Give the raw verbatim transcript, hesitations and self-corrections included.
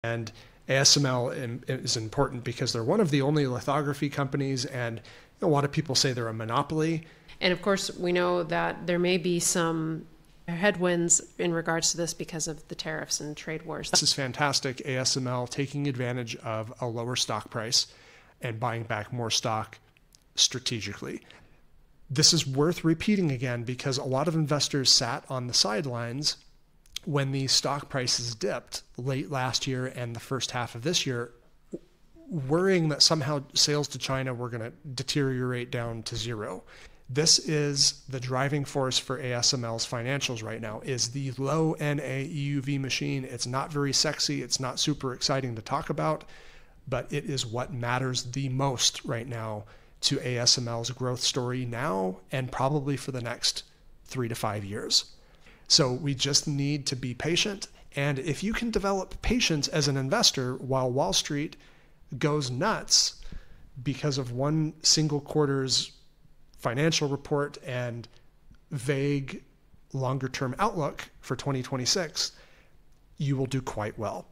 And A S M L is important because they're one of the only lithography companies, and a lot of people say they're a monopoly. And of course, we know that there may be some headwinds in regards to this because of the tariffs and trade wars. This is fantastic. A S M L taking advantage of a lower stock price and buying back more stock strategically. This is worth repeating again because a lot of investors sat on the sidelines when the stock prices dipped late last year and the first half of this year, worrying that somehow sales to China were going to deteriorate down to zero. This is the driving force for A S M L's financials right now, is the low N A E U V machine. It's not very sexy. It's not super exciting to talk about, but it is what matters the most right now to A S M L's growth story now and probably for the next three to five years. So we just need to be patient. And if you can develop patience as an investor while Wall Street goes nuts because of one single quarter's financial report and vague longer term outlook for twenty twenty-six, you will do quite well.